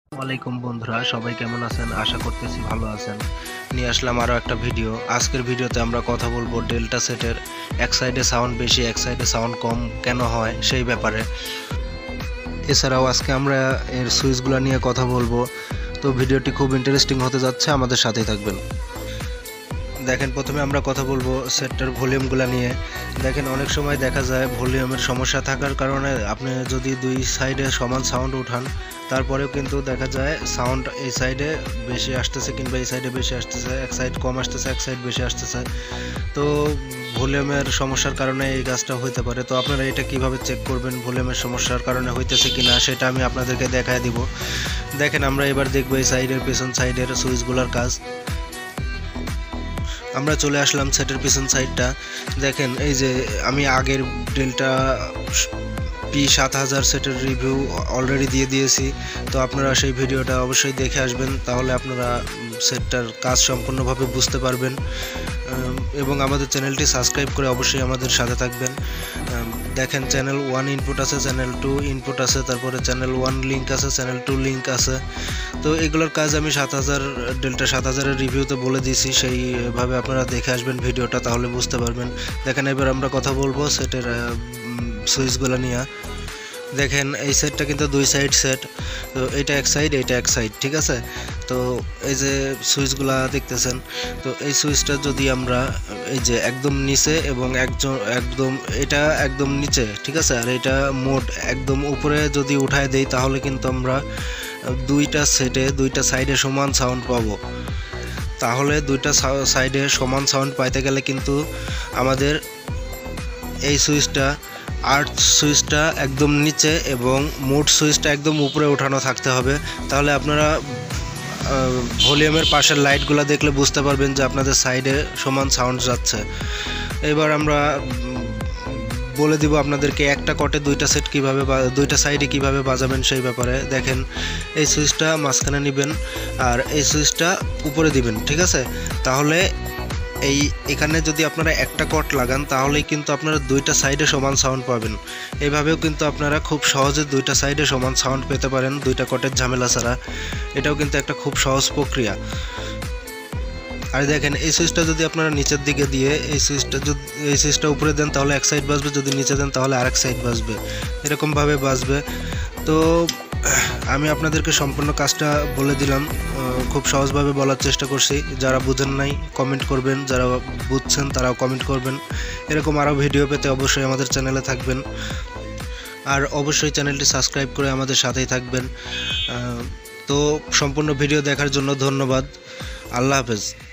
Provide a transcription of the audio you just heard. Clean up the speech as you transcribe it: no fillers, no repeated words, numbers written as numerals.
ওয়ালাইকুম বন্ধুরা, সবাই কেমন আছেন? আশা করতেছি ভালো আছেন। নিয়ে আসলাম আরও একটা ভিডিও। আজকের ভিডিওতে আমরা কথা বলবো ডেল্টা সেটের এক সাইডে সাউন্ড বেশি এক সাইডে সাউন্ড কম কেন হয় সেই ব্যাপারে। এছাড়াও আজকে আমরা এর সুইচগুলো নিয়ে কথা বলবো। তো ভিডিওটি খুব ইন্টারেস্টিং হতে যাচ্ছে, আমাদের সাথেই থাকবেন। দেখেন, প্রথমে আমরা কথা বলবো সেটটার ভলিউমগুলো নিয়ে। দেখেন, অনেক সময় দেখা যায় ভলিউমের সমস্যা থাকার কারণে আপনি যদি দুই সাইডে সমান সাউন্ড উঠান, তারপরেও কিন্তু দেখা যায় সাউন্ড এই সাইডে বেশি আসতেছে কিংবা এই সাইডে বেশি আসতেছে, এক সাইড কম আসতেছে এক সাইড বেশি আসতেছে। তো ভলিউমের সমস্যার কারণে এই কাজটা হইতে পারে। তো আপনারা এটা কিভাবে চেক করবেন ভলিউমের সমস্যার কারণে হইতেছে কিনা, সেটা আমি আপনাদেরকে দেখায় দিব। দেখেন, আমরা এবার দেখবো এই সাইডের পেছন সাইডের সুইচগুলোর কাজ। আমরা চলে আসলাম সেটের পিছন সাইডটা। দেখেন, এই যে আমি আগের ডেল্টা p7000 সেটের রিভিউ অলরেডি দিয়ে দিয়েছি। তো আপনারা সেই ভিডিওটা অবশ্যই দেখে আসবেন, তাহলে আপনারা সেটটার কাজ সম্পূর্ণভাবে বুঝতে পারবেন। এবং আমাদের চ্যানেলটি সাবস্ক্রাইব করে অবশ্যই আমাদের সাথে থাকবেন। দেখেন, চ্যানেল 1 ইনপুট আছে, চ্যানেল 2 ইনপুট আছে, তারপরে চ্যানেল 1 লিঙ্ক আছে, চ্যানেল 2 লিঙ্ক আছে। তো এগুলোর কাজ আমি ডেল্টা 7000-এর রিভিউতে বলে দিয়েছি, সেইভাবে আপনারা দেখে আসবেন ভিডিওটা, তাহলে বুঝতে পারবেন। দেখেন, এবার আমরা কথা বলবো সেটের সুইচগুলো নিয়ে। দেখেন, এই সেটটা কিন্তু দুই সাইড সেট। তো এটা এক সাইড, এটা এক সাইড, ঠিক আছে। তো এই যে সুইচগুলা দেখতেছেন, তো এই সুইচটা যদি আমরা এই যে একদম নিচে এবং এটা একদম নিচে, ঠিক আছে, আর এটা মোড একদম উপরে যদি উঠায় দেই, তাহলে কিন্তু আমরা দুইটা সাইডে সমান সাউন্ড পাবো। তাহলে দুইটা সাইডে সমান সাউন্ড পাইতে গেলে কিন্তু আমাদের এই সুইচটা একদম নিচে এবং মোড সুইচটা একদম উপরে উঠানো থাকতে হবে। তাহলে আপনারা ভলিউমের পাশের লাইটগুলো দেখলে বুঝতে পারবেন যে আপনাদের সাইডে সমান সাউন্ড যাচ্ছে। এবার আমরা বলে দিব আপনাদেরকে একটা কটে দুইটা সাইডে কিভাবে বাজাবেন সেই ব্যাপারে। দেখেন, এই সুইচটা মাঝখানে নেবেন আর এই সুইচটা উপরে দিবেন, ঠিক আছে। তাহলে এখানে যদি আপনারা একটা কট লাগান, তাহলেই কিন্তু আপনারা দুইটা সাইডে সমান সাউন্ড পাবেন। এইভাবেও কিন্তু আপনারা খুব সহজে দুইটা সাইডে সমান সাউন্ড পেতে পারেন, দুইটা কটের ঝামেলা ছাড়া। এটাও কিন্তু একটা খুব সহজ প্রক্রিয়া। আর দেখেন, এই সুইচটা যদি আপনারা নিচের দিকে দিয়ে এই সুইচটা উপরে দেন, তাহলে এক সাইড বাজবে, যদি নিচে দেন তাহলে আরেক সাইড বাজবে, এরকমভাবে বাজবে। তো আমি আপনাদেরকে সম্পূর্ণ কাজটা বলে দিলাম, খুব সহজভাবে বলার চেষ্টা করছি। যারা বুঝেন নাই কমেন্ট করবেন, যারা বুঝছেন তারাও কমেন্ট করবেন। এরকম আরও ভিডিও পেতে অবশ্যই আমাদের চ্যানেলে থাকবেন, আর অবশ্যই চ্যানেলটি সাবস্ক্রাইব করে আমাদের সাথেই থাকবেন। তো সম্পূর্ণ ভিডিও দেখার জন্য ধন্যবাদ। আল্লাহ হাফেজ।